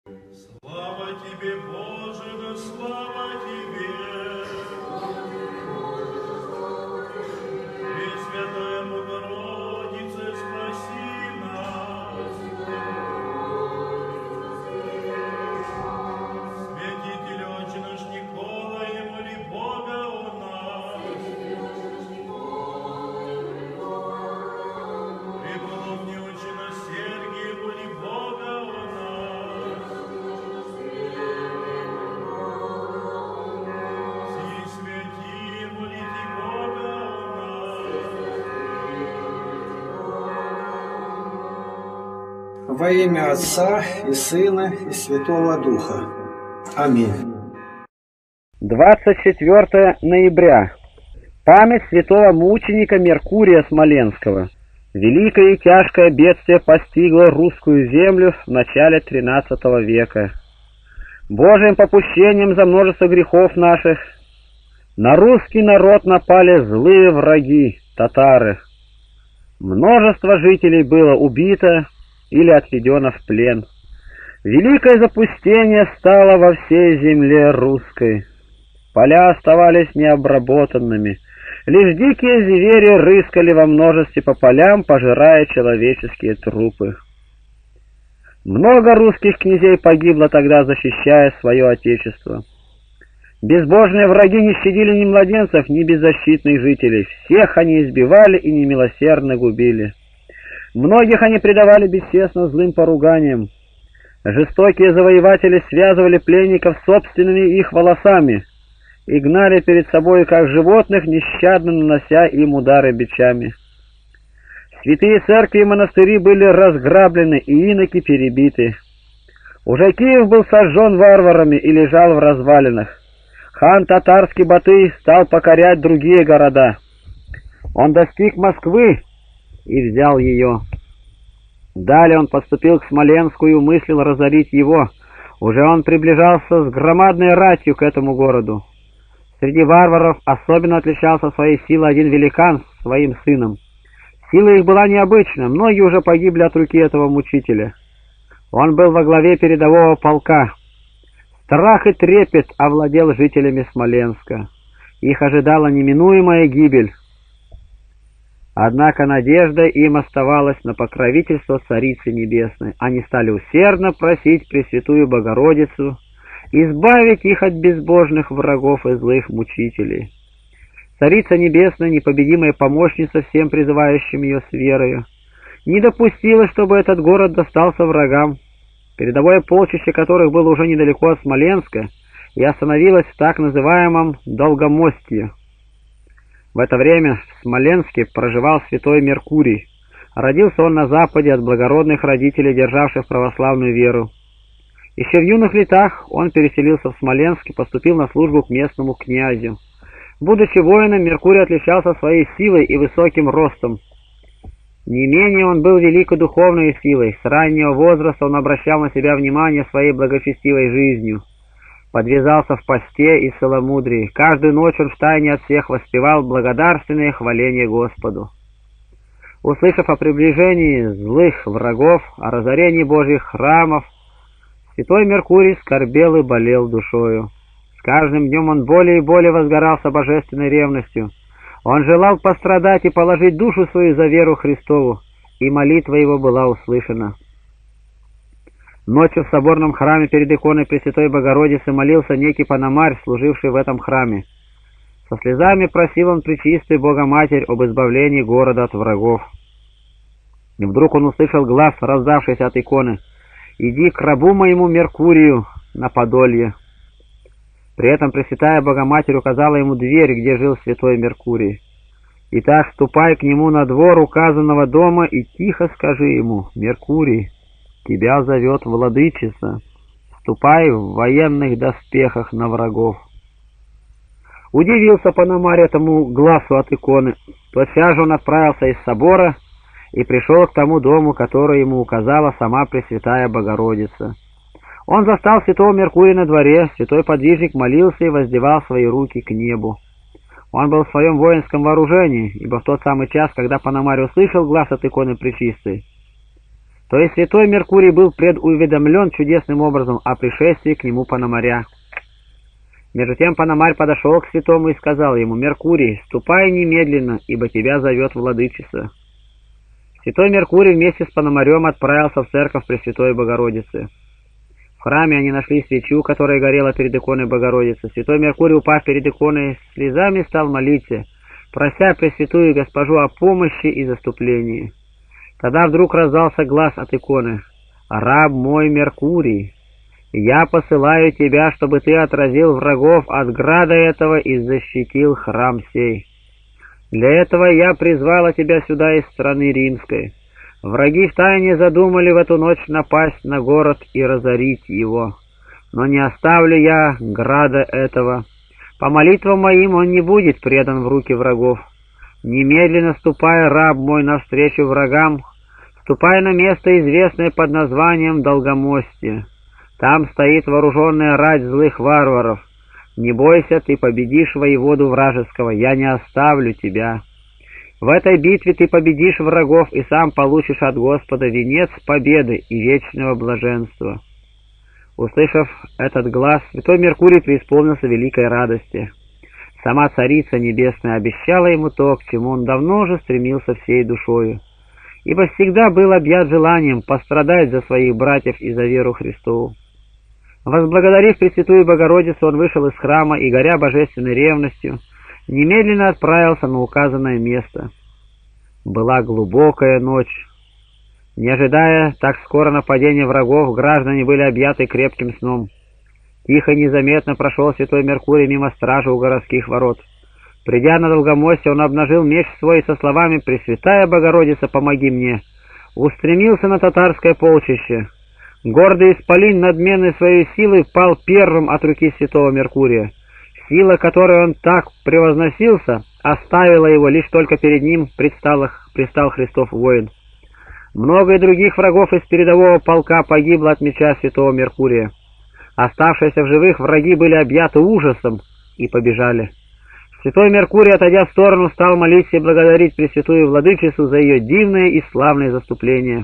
Слава тебе, Боже, да слава тебе! Пресвятая Богородице, спаси нас! Святитель Отче наш Николай, моли Бога о нас! Преподобный Отче наш Сергий, моли Бога о нас! Все святые, молите Бога о нас! Во имя Отца и Сына и Святого Духа. Аминь. 24 ноября. Память святого мученика Меркурия Смоленского. Великое и тяжкое бедствие постигло русскую землю в начале XIII века. Божьим попущением за множество грехов наших на русский народ напали злые враги, татары. Множество жителей было убито или отведено в плен. Великое запустение стало во всей земле русской. Поля оставались необработанными. Лишь дикие звери рыскали во множестве по полям, пожирая человеческие трупы. Много русских князей погибло тогда, защищая свое отечество. Безбожные враги не щадили ни младенцев, ни беззащитных жителей. Всех они избивали и немилосердно губили. Многих они предавали бесчестно злым поруганиям. Жестокие завоеватели связывали пленников собственными их волосами и гнали перед собой, как животных, нещадно нанося им удары бичами. Святые церкви и монастыри были разграблены и иноки перебиты. Уже Киев был сожжен варварами и лежал в развалинах. Хан татарский Батый стал покорять другие города. Он достиг Москвы и взял ее. Далее он подступил к Смоленску и умыслил разорить его. Уже он приближался с громадной ратью к этому городу. Среди варваров особенно отличался своей силой один великан с своим сыном. Сила их была необычна, многие уже погибли от руки этого мучителя. Он был во главе передового полка. Страх и трепет овладел жителями Смоленска. Их ожидала неминуемая гибель. Однако надежда им оставалась на покровительство Царицы Небесной. Они стали усердно просить Пресвятую Богородицу избавить их от безбожных врагов и злых мучителей. Царица Небесная, непобедимая помощница всем призывающим ее с верою, не допустила, чтобы этот город достался врагам, передовое полчище которых было уже недалеко от Смоленска и остановилось в так называемом Долгомостье. В это время в Смоленске проживал святой Меркурий. Родился он на западе от благородных родителей, державших православную веру. Еще в юных летах он переселился в Смоленск и поступил на службу к местному князю. Будучи воином, Меркурий отличался своей силой и высоким ростом. Не менее он был великой духовной силой. С раннего возраста он обращал на себя внимание своей благочестивой жизнью. Подвязался в посте и целомудрии. Каждую ночь он втайне от всех воспевал благодарственное хваление Господу. Услышав о приближении злых врагов, о разорении Божьих храмов, святой Меркурий скорбел и болел душою. С каждым днем он более и более возгорался божественной ревностью. Он желал пострадать и положить душу свою за веру Христову, и молитва его была услышана. Ночью в соборном храме перед иконой Пресвятой Богородицы молился некий Пономарь, служивший в этом храме. Со слезами просил он Пречистую Богоматерь об избавлении города от врагов. И вдруг он услышал глас, раздавшийся от иконы: «Иди к рабу моему Меркурию на Подолье». При этом Пресвятая Богоматерь указала ему дверь, где жил святой Меркурий. «Итак, ступай к нему на двор указанного дома и тихо скажи ему: Меркурий, тебя зовет владычица, ступай в военных доспехах на врагов». Удивился Пономарь этому гласу от иконы. Тотчас же он отправился из собора и пришел к тому дому, который ему указала сама Пресвятая Богородица. Он застал святого Меркурия на дворе. Святой подвижник молился и воздевал свои руки к небу. Он был в своем воинском вооружении, ибо в тот самый час, когда Пономарь услышал глас от иконы Пречистой, То есть святой Меркурий был предуведомлен чудесным образом о пришествии к нему Пономаря. Между тем Пономарь подошел к святому и сказал ему: «Меркурий, ступай немедленно, ибо тебя зовет владычица». Святой Меркурий вместе с Пономарем отправился в церковь Пресвятой Богородицы. В храме они нашли свечу, которая горела перед иконой Богородицы. Святой Меркурий, упав перед иконой, слезами стал молиться, прося Пресвятую Госпожу о помощи и заступлении. Тогда вдруг раздался глас от иконы: «Раб мой Меркурий, я посылаю тебя, чтобы ты отразил врагов от града этого и защитил храм сей. Для этого я призвала тебя сюда из страны римской. Враги втайне задумали в эту ночь напасть на город и разорить его. Но не оставлю я града этого. По молитвам моим он не будет предан в руки врагов. Немедленно ступай, раб мой, навстречу врагам, ступай на место, известное под названием Долгомостье. Там стоит вооруженная рать злых варваров. Не бойся, ты победишь воеводу вражеского, я не оставлю тебя. В этой битве ты победишь врагов и сам получишь от Господа венец победы и вечного блаженства». Услышав этот глас, святой Меркурий преисполнился великой радости. Сама Царица Небесная обещала ему то, к чему он давно уже стремился всей душою, ибо всегда был объят желанием пострадать за своих братьев и за веру Христову. Возблагодарив Пресвятую Богородицу, он вышел из храма и, горя божественной ревностью, немедленно отправился на указанное место. Была глубокая ночь. Не ожидая так скоро нападения врагов, граждане были объяты крепким сном. Тихо и незаметно прошел святой Меркурий мимо стражи у городских ворот. Придя на Долгомостье, он обнажил меч свой со словами: «Пресвятая Богородица, помоги мне!» Устремился на татарское полчище. Гордый исполин, надменной своей силой, пал первым от руки святого Меркурия. Сила, которой он так превозносился, оставила его, лишь только перед ним предстал Христов воин. Много и других врагов из передового полка погибло от меча святого Меркурия. Оставшиеся в живых враги были объяты ужасом и побежали. Святой Меркурий, отойдя в сторону, стал молиться и благодарить Пресвятую Владычицу за ее дивное и славное заступление.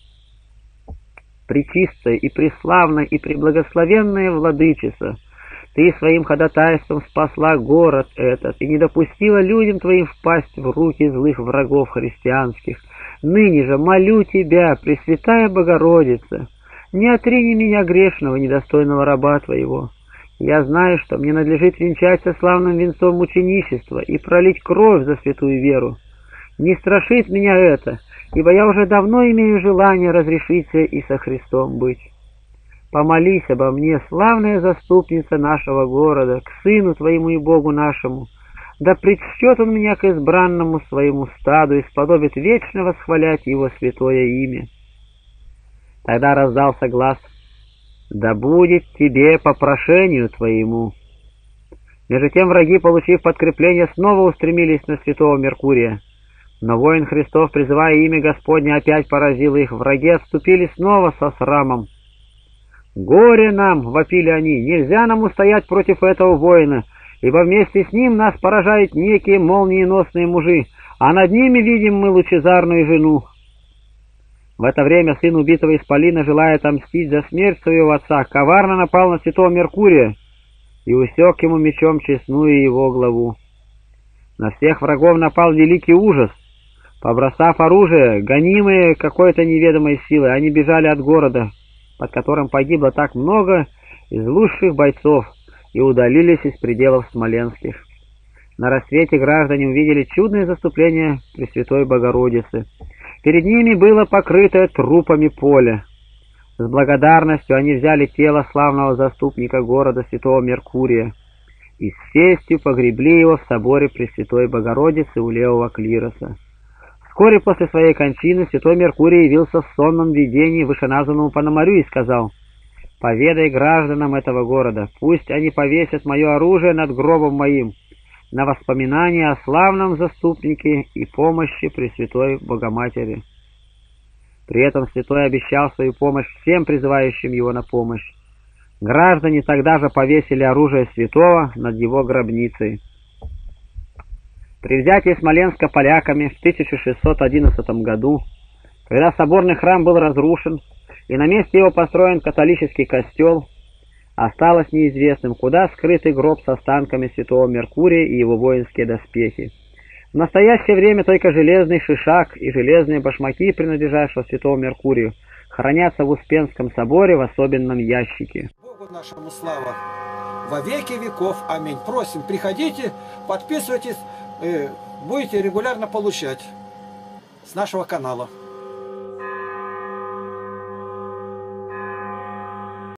«Пречистая и преславная и преблагословенная Владычица, ты своим ходатайством спасла город этот и не допустила людям твоим впасть в руки злых врагов христианских. Ныне же молю тебя, Пресвятая Богородица, не отрини меня грешного, недостойного раба твоего. Я знаю, что мне надлежит венчаться славным венцом мученичества и пролить кровь за святую веру. Не страшит меня это, ибо я уже давно имею желание разрешиться и со Христом быть. Помолись обо мне, славная заступница нашего города, к Сыну Твоему и Богу нашему. Да предчтет Он меня к избранному своему стаду и сподобит вечно восхвалять Его святое имя». Тогда раздался глас: «Да будет тебе по прошению твоему». Между тем враги, получив подкрепление, снова устремились на святого Меркурия. Но воин Христов, призывая имя Господне, опять поразил их. Враги отступили снова со срамом. «Горе нам!» — вопили они. «Нельзя нам устоять против этого воина, ибо вместе с ним нас поражают некие молниеносные мужи, а над ними видим мы лучезарную жену». В это время сын убитого исполина, желая отомстить за смерть своего отца, коварно напал на святого Меркурия и усек ему мечом честную его главу. На всех врагов напал великий ужас. Побросав оружие, гонимые какой-то неведомой силой, они бежали от города, под которым погибло так много из лучших бойцов, и удалились из пределов смоленских. На рассвете граждане увидели чудное заступление Пресвятой Богородицы. Перед ними было покрытое трупами поле. С благодарностью они взяли тело славного заступника города святого Меркурия и с честью погребли его в соборе Пресвятой Богородицы у левого клироса. Вскоре после своей кончины святой Меркурий явился в сонном видении вышеназванному Пономарю и сказал: «Поведай гражданам этого города, пусть они повесят мое оружие над гробом моим, на воспоминание о славном заступнике и помощи Пресвятой Богоматери». При этом святой обещал свою помощь всем призывающим его на помощь. Граждане тогда же повесили оружие святого над его гробницей. При взятии Смоленска поляками в 1611 году Когда соборный храм был разрушен, и на месте его построен католический костел, осталось неизвестным, куда скрытый гроб с останками святого Меркурия и его воинские доспехи. В настоящее время только железный шишак и железные башмаки, принадлежавшего святому Меркурию, хранятся в Успенском соборе в особенном ящике. Богу нашему слава во веки веков. Аминь. Просим, приходите, подписывайтесь, будете регулярно получать с нашего канала.